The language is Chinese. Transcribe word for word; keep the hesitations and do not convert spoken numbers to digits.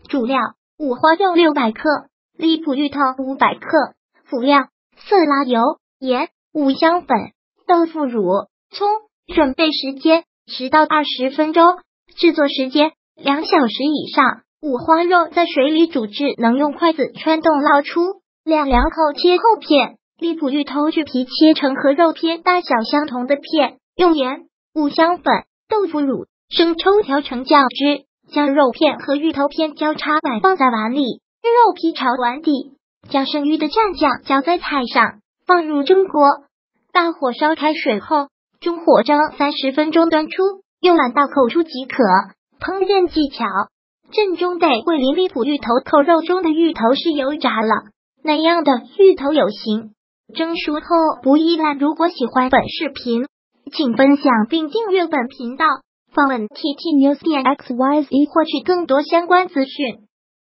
主料：五花肉六百克，荔浦芋头五百克。辅料：色拉油、盐、五香粉、豆腐乳、葱。准备时间：十到二十分钟。制作时间：两小时以上。五花肉在水里煮至能用筷子穿动捞出，两两口切厚片。荔浦芋头去皮切成和肉片大小相同的片，用盐、五香粉、豆腐乳、生抽调成酱汁，将肉片和芋头片交叉摆放在碗里，肉皮朝碗底，将剩余的蘸酱浇在菜上，放入蒸锅。大火烧开水后，中火蒸三十分钟端出，用碗倒扣出即可。烹饪技巧：正宗得桂林荔浦芋头扣肉中的芋头是油炸了，那样的芋头有形，蒸熟后不易烂。如果喜欢本视频，请分享并订阅本频道，访问 T T News 点 X Y Z 获取更多相关资讯。